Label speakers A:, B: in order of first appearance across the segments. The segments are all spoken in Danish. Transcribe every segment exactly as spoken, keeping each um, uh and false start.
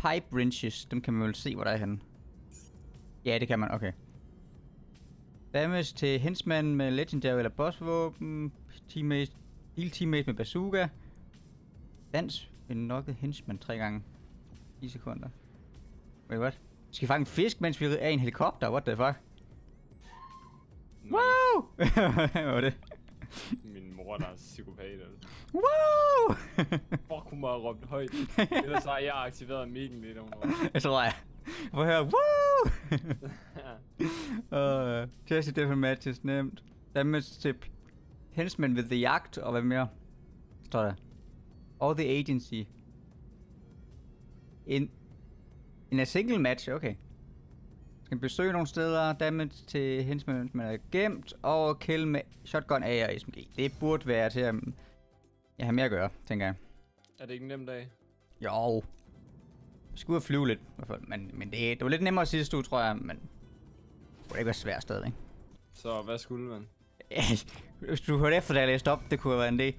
A: pipe wrenches. Dem kan man vel se, hvor der er henne. Ja, det kan man. Okay. Damage til henchman med legendary eller bossvåben. Teammate, heal teammate med bazooka. Dans ved knocket henchman tre gange. ti sekunder. Wait, what? Vi skal fange en fisk, mens vi er i en helikopter. What the fuck? Nice. Wow! Hvad var det?
B: Min mor, der er psykopat. Altså.
A: Wow!
B: Fuck, hun må have råbt højt. Ellers har jeg aktiveret mikken lidt om.
A: Jeg tror jeg. Hvor hører woo! uh, Test different matches, nemt. Damage til henchmen ved the jagt, og hvad mere? Står der. All the agency. In, in a single match, okay. Skal besøge nogle steder, damage til henchmen, mens man er gemt, og kill med shotgun, A og S M G. Det burde være til at jeg har mere at gøre, tænker jeg.
B: Er det ikke en nem dag?
A: Jo. Jeg skulle ud og flyve lidt, i hvert fald. Men, men det, det var lidt nemmere sidste uge, tror jeg, men det kunne ikke være svært stadig, ikke?
B: Så hvad skulle man?
A: Hvis du hørte efter, da jeg læste op, det kunne have været en det.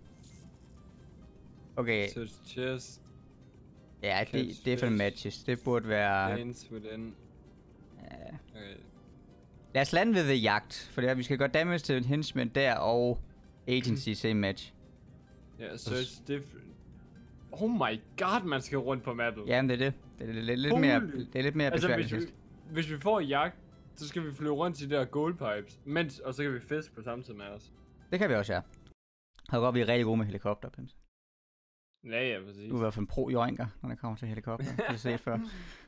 A: Okay.
B: Search chest.
A: Ja, det, different matches. Det burde være...
B: Dance within.
A: Ja.
B: Okay.
A: Lad os lande ved the jagt, for det er, vi skal gøre damage til en henchman der, og agency same match.
B: Ja, yeah, search different. Oh my god, man skal rundt på mappet.
A: Jamen, det er det. Det er lidt, lidt mere, det er lidt mere
B: altså,
A: besværligt.
B: Hvis vi, hvis vi får jagt, så skal vi flyve rundt til de der gold pipes, mens, og så kan vi fiske på samme tid med os.
A: Det kan vi også, ja. Har godt, vi er rigtig gode med helikopter, Pims.
B: Ja, ja, præcis.
A: Du er i hvert fald en pro-joinker, når det kommer til helikopter. Det har jeg set før.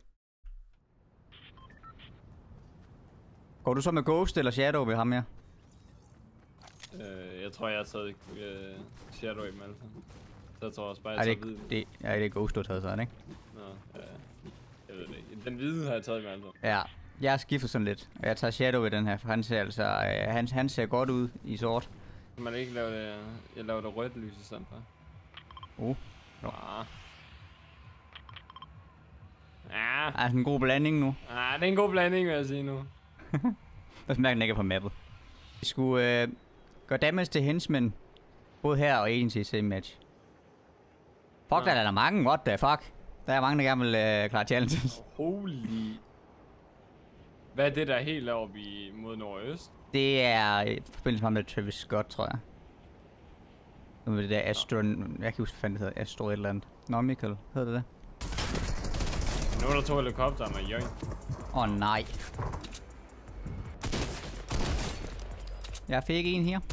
A: Går du så med Ghost eller Shadow ved ham her?
B: Øh, jeg tror, jeg har taget øh, Shadow i dem alle sammen. Så jeg tror også bare, jeg
A: har
B: tager
A: taget
B: hviden.
A: Det, ja, det er Ghost, du har taget sådan, ikke?
B: Nå, ja. Jeg ved det ikke. Den hvide har jeg taget med alle sammen.
A: Ja, jeg har skiftet sådan lidt. Og jeg tager Shadow i den her, for han ser altså, øh, han, han ser godt ud i sort.
B: Kan man ikke lave det, jeg laver det rødt lys i stedet for?
A: Uh. Jo.
B: Ah. Ja.
A: Ah, sådan en god blanding nu.
B: Ah, det er en god blanding, vil jeg sige nu.
A: Jeg smager den ikke på mappet. Vi skulle øh, gøre damage til henchmen, både her og agency i same match. Fuck, ja. Der er der mange, what the fuck? Der er mange, der gerne vil øh, klare challenges.
B: Holy. Hvad er det, der er helt oppe i mod nordøst?
A: Det er i forbindelse med Travis Scott, tror jeg. Nu er det der Astro... Jeg kan ikke huske, hvad fanden det hedder. Astro et eller andet. Nomical, hedder det det?
B: Nu er der to helikopter med Jørgen.
A: Åh oh, nej. Jeg fik en her.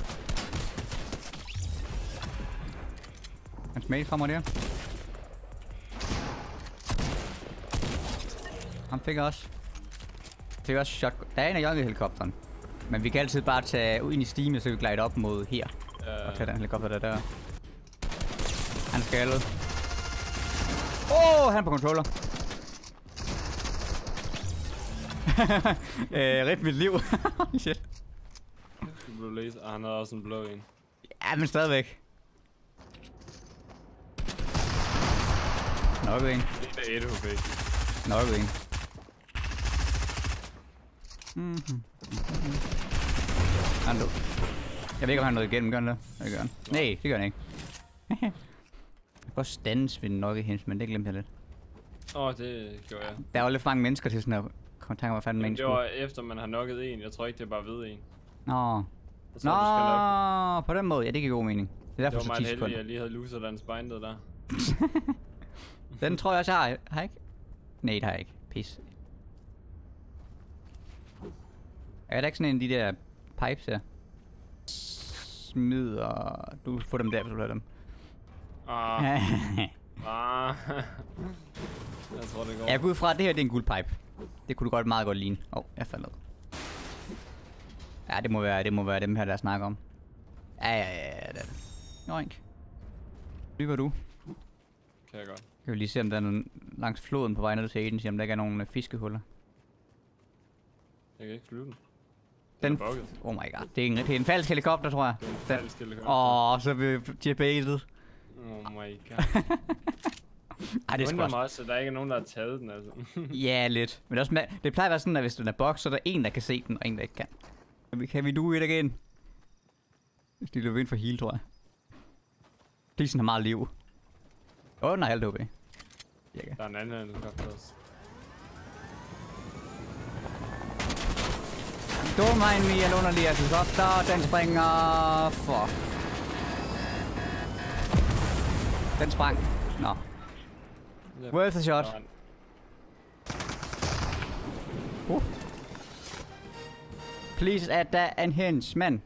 A: Hans mate kommer der. Han fik også. Fik også shot. Der er en af Jørgen i helikopteren. Men vi kan altid bare tage ud ind i Steam, så vi glide op mod her. Uh. Og tage den helikopter der der. Han er skaldet. Åh, oh, han er på controller. øh, Rip mit liv. Shit.
B: Du blev læst, og han havde også en blå en.
A: Ja, men stadigvæk. Nok en.
B: Det er et H P.
A: Nok en. Mhm. Han død. Jeg ved ikke, om han nåede igennem, gør han det? Det gør han. Nej, det gør han ikke. Jeg kan godt stands ved nok i hens, men det glemte jeg lidt.
B: Åh, oh, det gjorde jeg.
A: Der var lidt for mange mennesker til sådan at kontakte mig fanden med en
B: det var efter man har nokket en. Jeg tror ikke, det er bare ved en.
A: Nå.
B: Nå,
A: på den måde. Ja, det giver god mening. Det er derfor
B: det var
A: så ti
B: meget heldig,
A: sekunder.
B: jeg lige havde loser den spindet der.
A: Den tror jeg også, jeg har. Har jeg ikke? Nej, det har jeg ikke. Pis. Er der ikke sådan en af de der pipes her? Smid og... Du får dem der, hvis du lader dem.
B: Ah. ah. Jeg tror, det går.
A: Jeg går ud fra, at det her det er en guldpipe. Det kunne du godt meget godt ligne. Åh, oh, jeg faldt ned. Ja, det må være, det må være dem her, der snakker om. Ja, ja, ja, ja, det er det. Joink. Flyver du?
B: Kan jeg godt.
A: Kan vi lige se, om der er nogen langs floden på vej ned til agency, om der ikke er nogen fiskehuller.
B: Jeg kan ikke flyve den.
A: Den, oh my god, det er en, det er en falsk helikopter, tror jeg.
B: Det er en falsk helikopter.
A: Åh, oh, så er vi debated.
B: Oh my god.
A: Ej, det er
B: sgu meget, så der ikke er nogen, der har taget den, altså.
A: Ja, lidt. Men det, er også, det plejer at være sådan, at hvis den er boks, så er der en, der kan se den, og en, der ikke kan. Kan vi, kan vi do it again? Hvis de løber ind for heal, tror jeg. Disen har meget liv. Åh, oh, den har halvt H P. Cirka.
B: Der er en anden helikopter også.
A: Don't mind me, jeg låner lige af helikopter. Den springer... Fuck. Den sprang. Nå.
B: Yep.
A: Worth a shot. Uh. Please add that and henchman.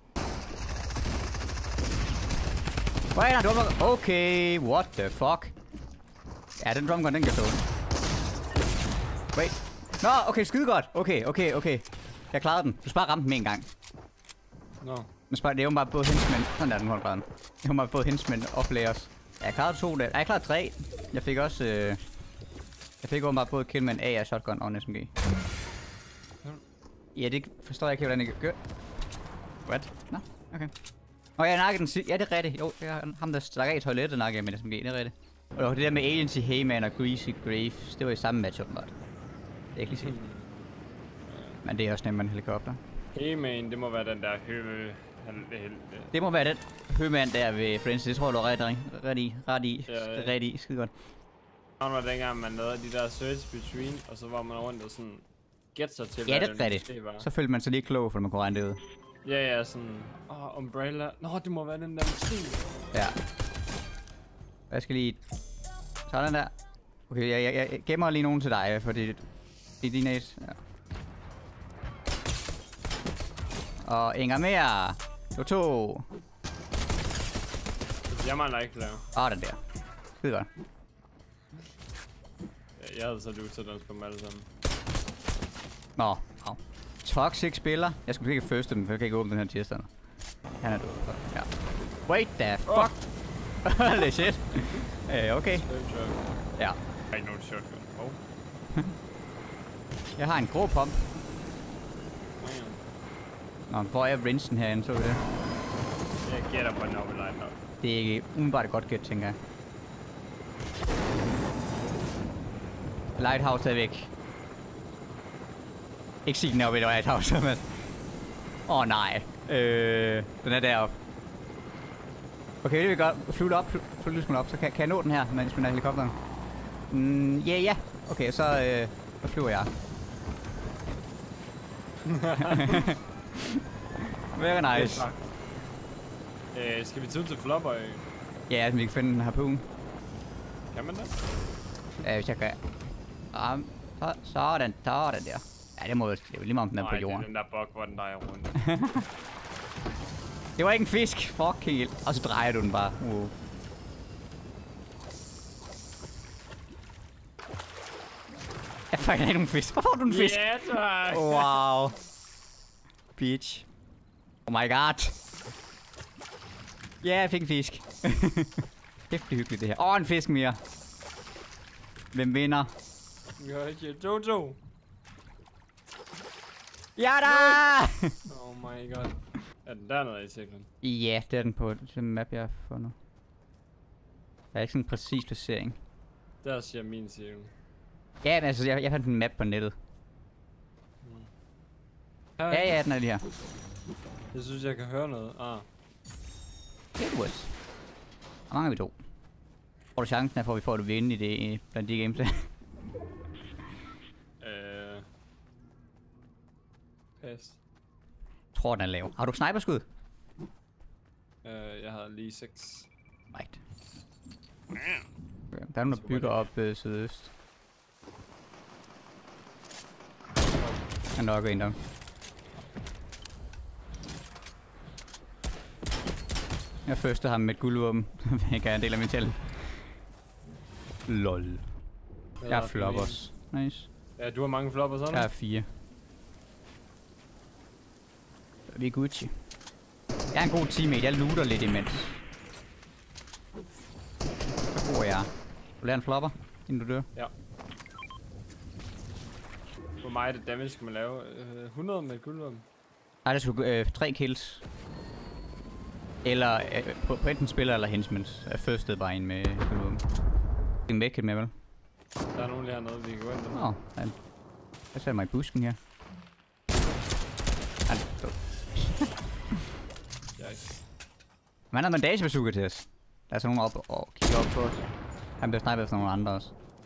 A: Wait, I don't... Okay, what the fuck? Ja, den drumgun, den kan stå. Wait. Nå, okay, skide godt. Okay, okay, okay. Jeg klarede den. Du skal bare ramme den med en gang.
B: Nå. No.
A: Det er jo bare både henchmen. Sådan der, den holdt den. Det var bare både henchmen og players. Ja, jeg klarede to der. Ja, jeg klarede tre. Jeg fik også... Øh... Jeg fik åbenbart både kill med en A R, shotgun og en S M G. Ja, det forstår jeg ikke, hvordan jeg gør. What? Nå, okay. Og jeg nakkede den sidste. Ja, det er rigtigt. Jo, jeg, ham der stak af i toilettet nakkede jeg med en S M G. Det er rigtigt. Og det der med Aliens i Hayman og Greasy Graves, det var i samme match åbenbart. Det er ikke lige set. Men det er også nemt med en helikopter.
B: Hayman, det må være den der høve...
A: Det må være den høvemand der ved Friends. Det tror jeg, du er ret, ret i. Ret i.
B: Ja, ja.
A: Ret i. Skide godt.
B: Det var dengang, man lavede de der search between, og så var man rundt og sådan... Gæt sig til,
A: ja, det er rigtigt. Så følte man sig lige klog, for man kunne regne det ud.
B: Ja, ja, sådan... Åh, oh, Umbrella. Nå, det må være den der musik.
A: Ja. Jeg skal lige... Sådan der. Okay, jeg, jeg, jeg gemmer lige nogen til dig, for det, det er din ace. Ja. Og Inger mere. Du to.
B: Jeg mangler ikke flere.
A: Åh, oh, den der. Skide godt.
B: Jeg havde så lyst til den på dem alle sammen.
A: Nå, oh. Toxic spiller. Jeg skulle ikke første dem, for jeg kan ikke åbne den her tirsdag. Han er død. Ja. Wait the fuck. Holy oh. Shit. Øh, okay. Ja.
B: Jeg har ikke nogen shotgun. Oh.
A: Jeg har en grå pump. Nå, hvor er Rinsen herinde, så vi det?
B: Jeg gætter på den oppe i line up.
A: Det er ikke umiddelbart et godt gæt, tænker jeg. Lighthouse er væk. Ikke sige den er oppe i Lighthouse, men... Åh oh, nej. Øh, den er deroppe. Okay, det vil godt. Flyve op, flyve lidt op, så kan, kan jeg nå den her, mens man er helikopteren. Mm, ja, yeah, ja. Yeah. Okay, så, øh, så flyver jeg. Very nice.
B: Øh, skal vi tage til Flopper?
A: Ja, vi kan finde den her på ugen.
B: Kan man det?
A: Ja, hvis jeg kan. Um, så, sådan, så den der. Ja, det må jo lige meget om den er på jorden.
B: Nej, det er den der bug, hvor den drejer rundt.
A: Det var ikke en fisk. Fucking ild. Og så drejer du den bare. Uh. Jeg får ikke nogen fisk. Hvor får du en fisk?
B: Ja, tak.
A: Wow. Bitch. Oh my god. Ja, yeah, jeg fik en fisk. Det er hyggeligt det her. Åh, oh, en fisk mere. Hvem vinder?
B: Vi har ikke to-to.
A: Ja da!
B: Oh my god. Er den dernede i cirklen?
A: Ja, det er den på det map, jeg har fundet. Der er ikke sådan en præcis placering.
B: Der siger min cirkel.
A: Ja, men altså, jeg, jeg fandt en map på nettet.
B: Mm.
A: Ja, ja, den er lige her.
B: Jeg synes, jeg kan høre noget. Ah.
A: It was. Hvor mange er vi to? Hvor er chancen er for, at vi får det vinde i det blandt de games der?
B: Øh... Pas.
A: Jeg tror, den er lav. Har du sniperskud?
B: Øh, jeg har lige seks.
A: Right. Okay, der er nogen, der bygger op øh, sydøst. Han nokker en der. Jeg første ham med et guldvåben. Jeg kan en del af min tælle. Lol. Jeg har floppers. Nice.
B: Ja, du har mange floppers, sådan?
A: Jeg har fire. Vi er Gucci. Jeg er en god teammate. Jeg looter lidt imens. Så bruger jeg. Du lærer en flopper, inden du dør.
B: Ja. Hvor meget det damage skal man lave? Øh, hundrede med guldvåben?
A: Nej, det skulle øh, tre kills. Eller øh, på, på enten spiller eller henchmans. Jeg første bare en med guldvåben. En medkit med, vel?
B: Der er nogen lige hernede, vi kan gå ind der.
A: Åh, oh, jeg sætter mig i busken her. Han er død. Man har bandage bazooka til os. Der er så nogen op og kigger op på os. Han bliver snipet efter nogle andre også.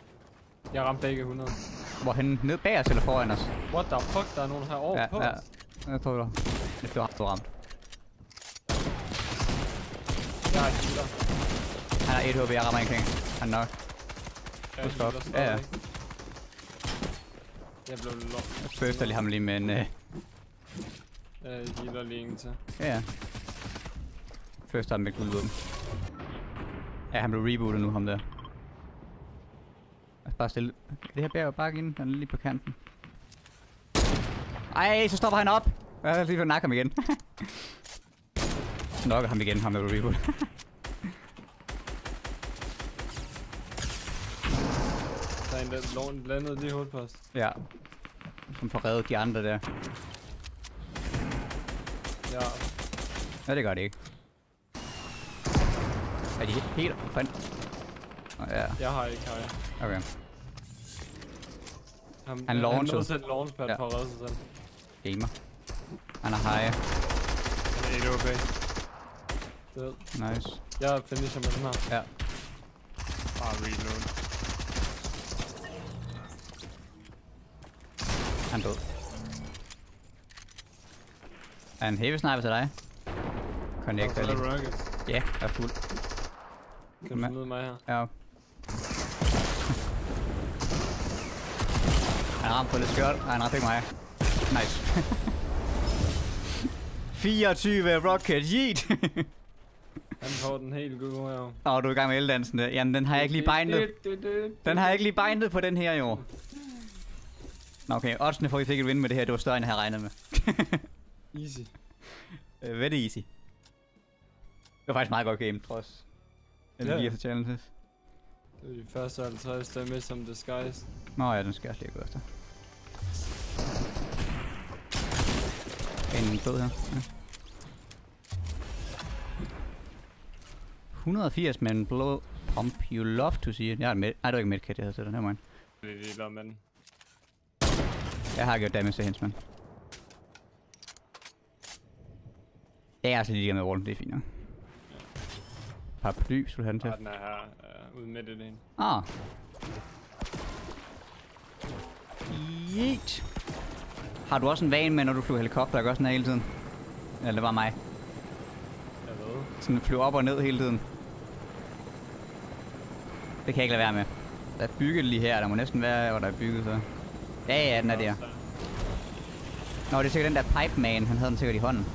B: Jeg ramte begge hundrede.
A: Hvorhen? Ned bag os eller foran os?
B: What the fuck? Der er nogen her over
A: Ja,
B: på
A: ja.
B: os.
A: Jeg tror du. Det var du ramt.
B: Jeg har healer.
A: Han har et H P, jeg rammer ingenting. Han er nok.
B: Jeg
A: Husk op.
B: healer
A: Ja, ja.
B: stadigvæk. Jeg blev lort.
A: Jeg spørster lige ham lige med en... Øh...
B: Jeg healer lige en til.
A: Ja, ja. Først ham med guldvåben. Ja, han blev rebootet nu, ham der. Lad os bare stille. Det her bærer jo bare ind, han er lige på kanten. Ej, så stopper han op! Jeg er lige ved at nakke ham igen. Nokker ham igen, ham der blev rebootet.
B: Der er en, der landede lige hovedet på os.
A: Ja. Som får reddet de andre der.
B: Ja.
A: Ja, det gør det ikke. Er de helt opfandt? Oh, ja.
B: Jeg har ikke, har jeg.
A: Okay.
B: Han,
A: Han launcher.
B: Han nåede selv launchpad
A: Ja.
B: for at redde sig selv.
A: Gamer. Han er high.
B: Han er et okay. Død.
A: Nice.
B: Jeg finisher med den her.
A: Ja.
B: Bare reload.
A: Han er død. Er en heavy sniper til dig? Connect
B: Og så er
A: lige.
B: der rockets.
A: Ja, jeg er fuld.
B: Kan du smide mig her?
A: Ja. Han har ramt på lidt skørt, og han ramte ikke mig. Nice. fireogtyve rocket yeet.
B: Han får den helt gode her.
A: Åh, oh, du er i gang med eldansen der. Jamen, den har jeg ikke lige bindet. Den har jeg ikke lige bindet på den her, jo. Nå, okay. Oddsene for, at vi fik et win med det her, det var større, end jeg havde regnet med.
B: Easy.
A: uh, very easy. Det var faktisk meget godt game, trods. Eller
B: Ja.
A: de challenges.
B: Det er de første halvtreds, der er med som disguise.
A: Nå ja, den skal jeg slet ikke gå efter. En død her. Ja. et hundrede og firs med en blå pump. You love to see it. Jeg er med. Nej, det var ikke medkit, jeg havde til den her måde.
B: Det er lige der, men...
A: Jeg har gjort damage til hens, mand. Jeg er altså lige med wallen, det er fint nok. Paraply, skulle du have den til.
B: Ah, den er her. Uh, ude midt i den.
A: Ah. Yeet. Har du også en vane med, når du flyver helikopter, jeg gør sådan her hele tiden? Eller det var mig.
B: Jeg ved.
A: Sådan flyver op og ned hele tiden. Det kan jeg ikke lade være med. Der er bygget lige her, der må næsten være, hvor der er bygget så. Ja, ja, den er der. Nå, det er sikkert den der pipe man, han havde den sikkert i hånden.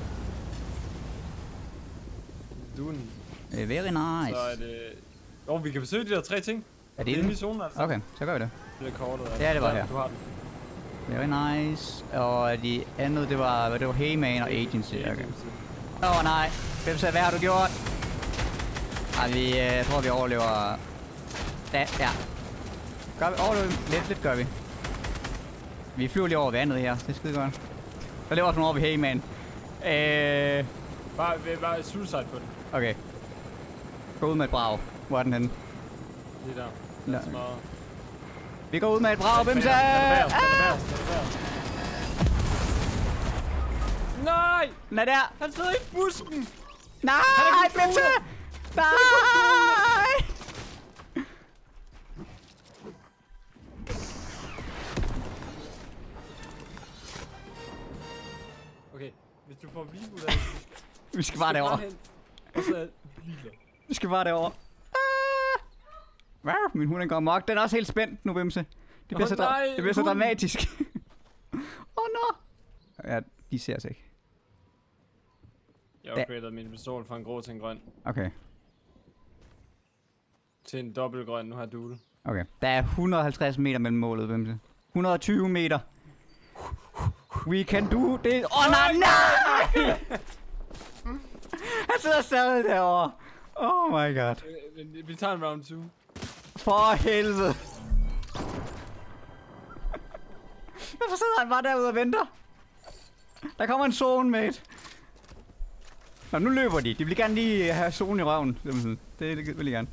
B: Duen.
A: Uh, very nice.
B: Så er det... Åh, oh, vi kan besøge de der tre ting.
A: Er det
B: inde
A: den?
B: i zonen, altså.
A: Okay, så gør vi det.
B: Det er kortet. Altså.
A: Ja, det var her.
B: Du har den.
A: Very nice. Og de andet, det var, det var Heyman og Agency. Okay. Åh oh, nej. Hvem sagde, hvad har du gjort? Ej, vi øh, jeg tror, vi overlever... Da, ja. Gør vi? Overlever lidt, lidt gør vi. Vi flyver lige over vandet her. Det er skide godt. Der lever også nogle over ved Heyman. Øh...
B: Bare, bare suicide på den.
A: Okay. Gå ud med et brag. Hvor er den henne?
B: Lige der.
A: Nå.
B: Det er smadret.
A: Vi går ud med et brag, hvem
B: Den
A: sagde?
B: er bagerst, den er bagerst, den er bagerst. Nej!
A: Den er der.
B: Han sidder i busken!
A: Nej,
B: Han er
A: Bimse! Nej!
B: Okay, hvis du får reboot af det,
A: Vi skal bare derover.
B: og så er biler.
A: Vi skal bare derover. Ah! Wow, min hund den går amok. Den er også helt spændt nu, Bimse. Det bliver,
B: Åh,
A: så, dra-
B: nej,
A: det bliver så
B: hunden.
A: dramatisk. Åh, oh, no. Ja, de ser os ikke.
B: Jeg upgrader min pistol fra en grå til en grøn.
A: Okay,
B: Til en dobbelt grøn, nu har jeg duel.
A: okay. Der er et hundrede og halvtreds meter mellem målet, Bimse. et hundrede og tyve meter. We can do this. Åh, oh, nej, nej! Han sidder stadig derovre. Oh my god.
B: Øh, Vi tager en round to.
A: For helvede. Hvorfor sidder han bare derude og venter? Der kommer en zone, mate. Nå, nu løber de. De vil gerne lige have zone i røven. Det, det vil jeg gerne.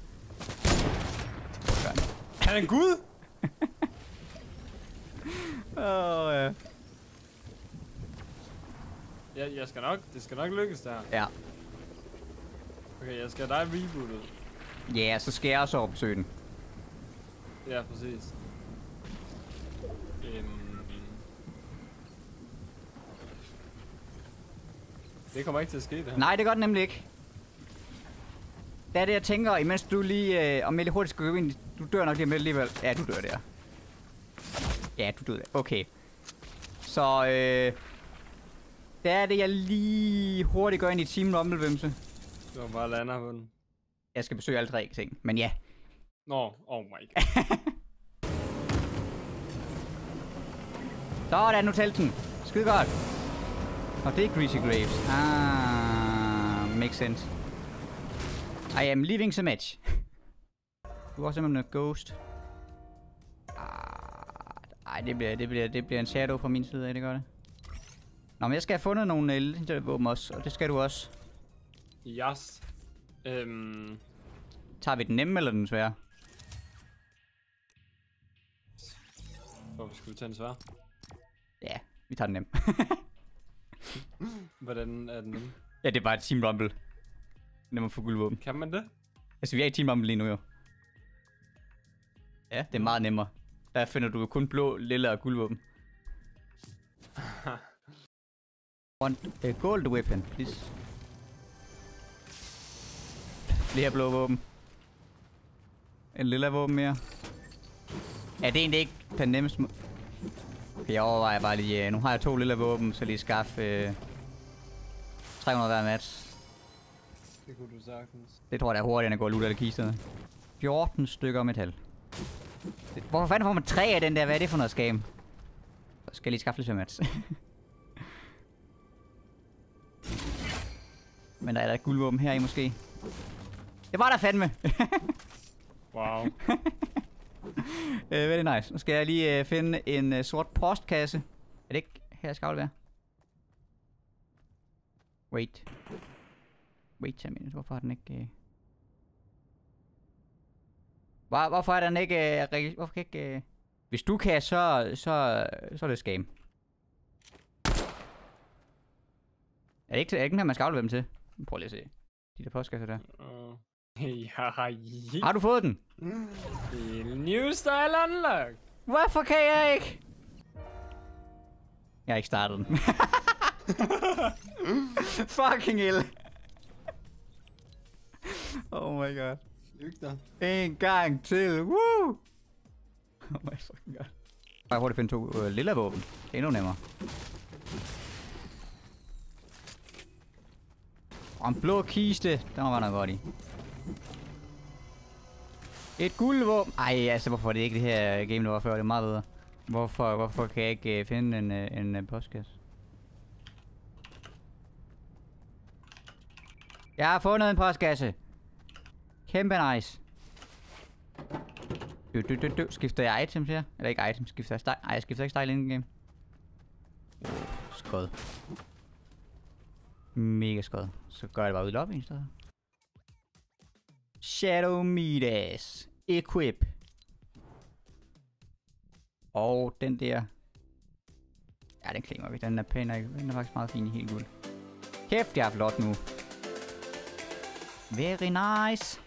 B: Han er en gud!
A: Åh, oh, ja.
B: Ja, jeg skal nok, det skal nok lykkes der.
A: Ja.
B: Okay, jeg skal have dig rebootet.
A: Ja, så skal jeg også over besøge den.
B: Ja, præcis. Det kommer ikke til at ske, det her.
A: Nej, det gør det nemlig ikke. Det er det, jeg tænker, imens du lige... Øh, om jeg lige hurtigt skal gå ind... Du dør nok lige med alligevel. Ja, du dør der. Ja, du dør der. Okay. Så, øh... det er det, jeg lige hurtigt går ind i Team Rumble-vimse.
B: Du har bare lander på den.
A: Jeg skal besøge alle tre ting, men ja.
B: Nå, oh my god.
A: Sådan, nu tælte den. Skide godt. Og det er Greasy Graves. Ah, makes sense. I am leaving the match. Du var simpelthen en ghost. Ah, ej, det bliver, det, bliver, det bliver en shadow fra min side af, det gør det. Nå, men jeg skal have fundet nogle uh, legendary våben også, og det skal du også.
B: Yes. Øhm...
A: Tager vi den nemme eller den svære?
B: Hvorfor skal vi tage den svære?
A: Ja, vi tager den nemme.
B: Hvordan er den nemme?
A: Ja, det er bare et Team Rumble. Nemmere for guldvåben.
B: Kan man det?
A: Altså, vi er i Team Rumble lige nu jo. Ja, det er meget nemmere. Der finder du jo kun blå, lille og guldvåben. Want a gold weapon, please. Flere blå våben. En lille våben mere. Ja, det er egentlig ikke den nemmeste måde. Okay, jeg overvejer bare lige, uh, nu har jeg to lille våben, så lige skaffe uh, tre hundrede hver match.
B: Det kunne du sagtens.
A: Det tror jeg, der er hurtigt, at gå og lutte alle kisterne. fjorten stykker metal. Det, hvorfor fanden får man tre af den der? Hvad er det for noget skam? Så skal jeg lige skaffe lidt mats. Men der er der et guldvåben her i måske. Det var der fandme!
B: Wow.
A: uh, very nice. Nu skal jeg lige uh, finde en uh, sort postkasse. Er det ikke her, jeg skal aflevere? Wait. Wait a minute. Hvorfor er den ikke... Uh... Hvor, hvorfor er den ikke... Uh, hvorfor kan ikke... Uh... Hvis du kan, så, så, så er det scam. Er det ikke, er det ikke den her, man skal aflevere dem til? Prøv lige at se. De der postkasser der.
B: Uh, ja,
A: har du fået den?
B: New style unlock.
A: Hvorfor kan jeg ikke? Jeg har ikke startet den. Fucking hell. Oh my god.
B: Lyg dig.
A: En gang til. Woo! Oh my fucking god. Jeg hurtigt finde to øh, lille våben. Det er endnu nemmere. Og en blå kiste. Der må være noget godt i. Et guldvåben. Ej, altså hvorfor er det ikke det her game, der var før? Det er meget bedre. Hvorfor, hvorfor kan jeg ikke uh, finde en, uh, en uh, postkasse? Jeg har fundet en postkasse. Kæmpe nice. Du, du, du, du. Skifter jeg items her? Eller ikke items, skifter jeg style? Ej, jeg skifter ikke style inden game. Oh, skød. Mega skød. Så gør jeg det bare ud i lobbyen i stedet. Shadow Midas. Equip. Og den der. Ja, den klinger vi. Den er pæn. Den er faktisk meget fin i helt guld. Kæft, jeg er flot nu. Very nice.